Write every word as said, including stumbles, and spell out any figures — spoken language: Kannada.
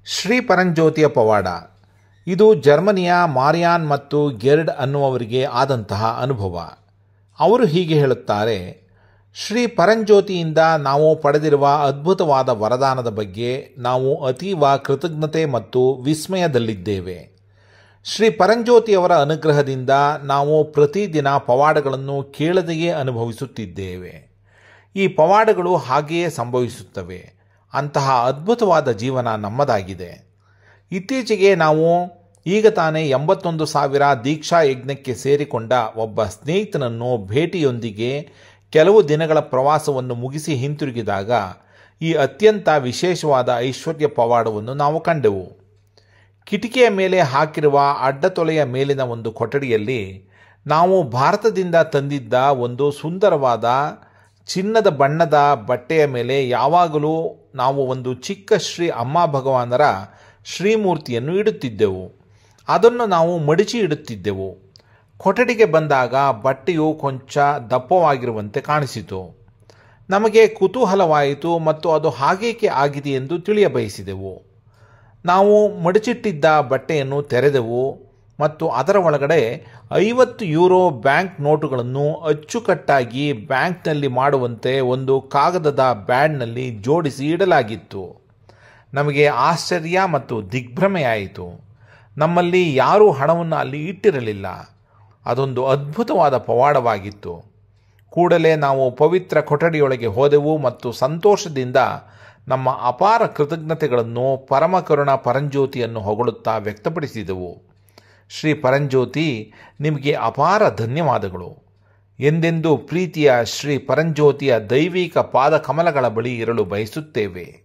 ಶ್ರೀ ಪರಂಜ್ಯೋತಿಯ ಪವಾಡ. ಇದು ಜರ್ಮನಿಯ ಮಾರಿಯಾನ್ ಮತ್ತು ಗೆರ್ಡ್ ಅನ್ನುವವರಿಗೆ ಆದಂತಹ ಅನುಭವ. ಅವರು ಹೀಗೆ ಹೇಳುತ್ತಾರೆ: ಶ್ರೀ ಪರಂಜ್ಯೋತಿಯಿಂದ ನಾವು ಪಡೆದಿರುವ ಅದ್ಭುತವಾದ ವರದಾನದ ಬಗ್ಗೆ ನಾವು ಅತೀವ ಕೃತಜ್ಞತೆ ಮತ್ತು ವಿಸ್ಮಯದಲ್ಲಿದ್ದೇವೆ. ಶ್ರೀ ಪರಂಜ್ಯೋತಿಯವರ ಅನುಗ್ರಹದಿಂದ ನಾವು ಪ್ರತಿದಿನ ಪವಾಡಗಳನ್ನು ಕೇಳದೆಯೇ ಅನುಭವಿಸುತ್ತಿದ್ದೇವೆ. ಈ ಪವಾಡಗಳು ಹಾಗೆಯೇ ಸಂಭವಿಸುತ್ತವೆ. ಅಂತಹ ಅದ್ಭುತವಾದ ಜೀವನ ನಮ್ಮದಾಗಿದೆ. ಇತ್ತೀಚೆಗೆ ನಾವು ಈಗ ತಾನೇ ಎಂಬತ್ತೊಂದು ಸಾವಿರ ದೀಕ್ಷಾ ಯಜ್ಞಕ್ಕೆ ಸೇರಿಕೊಂಡ ಒಬ್ಬ ಸ್ನೇಹಿತನನ್ನು ಭೇಟಿಯೊಂದಿಗೆ ಕೆಲವು ದಿನಗಳ ಪ್ರವಾಸವನ್ನು ಮುಗಿಸಿ ಹಿಂತಿರುಗಿದಾಗ ಈ ಅತ್ಯಂತ ವಿಶೇಷವಾದ ಐಶ್ವರ್ಯ ಪವಾಡವನ್ನು ನಾವು ಕಂಡೆವು. ಕಿಟಿಕಿಯ ಮೇಲೆ ಹಾಕಿರುವ ಅಡ್ಡತೊಲೆಯ ಮೇಲಿನ ಒಂದು ಕೊಠಡಿಯಲ್ಲಿ ನಾವು ಭಾರತದಿಂದ ತಂದಿದ್ದ ಒಂದು ಸುಂದರವಾದ ಚಿನ್ನದ ಬಣ್ಣದ ಬಟ್ಟೆಯ ಮೇಲೆ ಯಾವಾಗಲೂ ನಾವು ಒಂದು ಚಿಕ್ಕ ಶ್ರೀ ಅಮ್ಮ ಭಗವಾನರ ಶ್ರೀಮೂರ್ತಿಯನ್ನು ಇಡುತ್ತಿದ್ದೆವು. ಅದನ್ನು ನಾವು ಮಡಿಚಿ ಇಡುತ್ತಿದ್ದೆವು. ಕೊಠಡಿಗೆ ಬಂದಾಗ ಬಟ್ಟೆಯು ಕೊಂಚ ದಪ್ಪವಾಗಿರುವಂತೆ ಕಾಣಿಸಿತು. ನಮಗೆ ಕುತೂಹಲವಾಯಿತು ಮತ್ತು ಅದು ಹಾಗೇಕೆ ಆಗಿದೆ ಎಂದು ತಿಳಿಯಬಯಸಿದೆವು. ನಾವು ಮಡಿಚಿಟ್ಟಿದ್ದ ಬಟ್ಟೆಯನ್ನು ತೆರೆದೆವು ಮತ್ತು ಅದರ ಒಳಗಡೆ ಐವತ್ತು ಯೂರೋ ಬ್ಯಾಂಕ್ ನೋಟುಗಳನ್ನು ಅಚ್ಚುಕಟ್ಟಾಗಿ ಬ್ಯಾಂಕ್ನಲ್ಲಿ ಮಾಡುವಂತೆ ಒಂದು ಕಾಗದದ ಬ್ಯಾಡ್ನಲ್ಲಿ ಜೋಡಿಸಿ ಇಡಲಾಗಿತ್ತು. ನಮಗೆ ಆಶ್ಚರ್ಯ ಮತ್ತು ದಿಗ್ಭ್ರಮೆಯಾಯಿತು. ನಮ್ಮಲ್ಲಿ ಯಾರೂ ಹಣವನ್ನು ಅಲ್ಲಿ ಇಟ್ಟಿರಲಿಲ್ಲ. ಅದೊಂದು ಅದ್ಭುತವಾದ ಪವಾಡವಾಗಿತ್ತು. ಕೂಡಲೇ ನಾವು ಪವಿತ್ರ ಕೊಠಡಿಯೊಳಗೆ ಹೋದೆವು ಮತ್ತು ಸಂತೋಷದಿಂದ ನಮ್ಮ ಅಪಾರ ಕೃತಜ್ಞತೆಗಳನ್ನು ಪರಮಕರುಣ ಪರಂಜ್ಯೋತಿಯನ್ನು ಹೊಗಳುತ್ತಾ ವ್ಯಕ್ತಪಡಿಸಿದೆವು. ಶ್ರೀ ಪರಂಜ್ಯೋತಿ, ನಿಮಗೆ ಅಪಾರ ಧನ್ಯವಾದಗಳು. ಎಂದೆಂದೂ ಪ್ರೀತಿಯ ಶ್ರೀ ಪರಂಜ್ಯೋತಿಯ ದೈವಿಕ ಪಾದಕಮಲಗಳ ಬಳಿ ಇರಲು ಬಯಸುತ್ತೇವೆ.